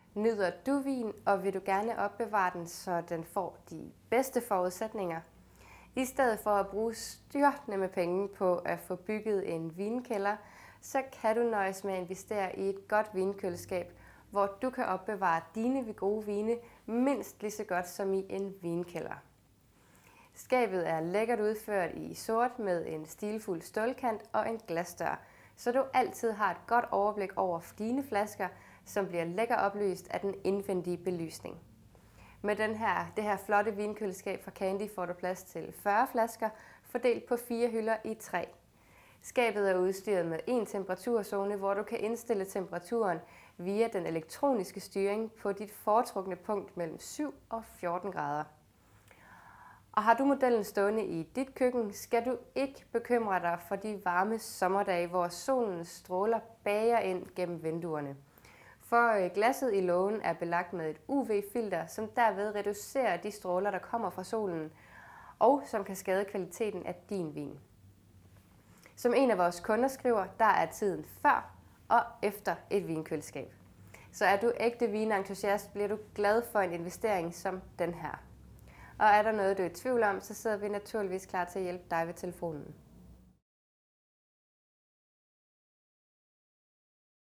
Nyder du vin, og vil du gerne opbevare den, så den får de bedste forudsætninger? I stedet for at bruge styrtende med penge på at få bygget en vinkælder, så kan du nøjes med at investere i et godt vinkøleskab, hvor du kan opbevare dine gode vine mindst lige så godt som i en vinkælder. Skabet er lækkert udført i sort med en stilfuld stålkant og en glasdør, så du altid har et godt overblik over dine flasker, som bliver lækker oplyst af den indvendige belysning. Med det her flotte vinkøleskab fra Candy får du plads til 40 flasker, fordelt på 4 hylder i træ. Skabet er udstyret med en temperaturzone, hvor du kan indstille temperaturen via den elektroniske styring på dit foretrukne punkt mellem 7 og 14 grader. Og har du modellen stående i dit køkken, skal du ikke bekymre dig for de varme sommerdage, hvor solens stråler bager ind gennem vinduerne. For glasset i lågen er belagt med et UV-filter, som derved reducerer de stråler, der kommer fra solen, og som kan skade kvaliteten af din vin. Som en af vores kunder skriver, der er tiden før og efter et vinkøleskab. Så er du ægte vinentusiast, bliver du glad for en investering som den her. Og er der noget, du er i tvivl om, så sidder vi naturligvis klar til at hjælpe dig ved telefonen.